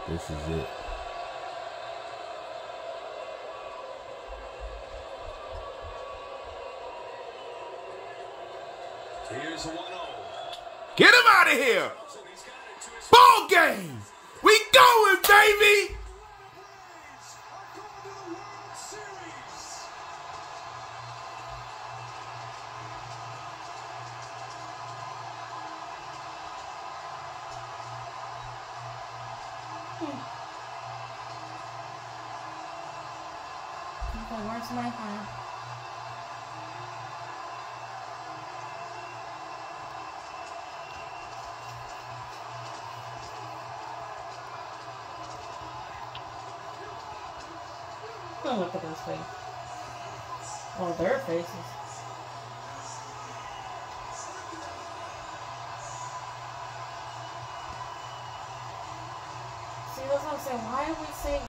This is it. Here's a 1-0. Get him out of here! Ball game! We going, baby! Okay, where's my phone? Oh, look at those faces. Oh, their faces. See, that's what I'm saying. Why are we saying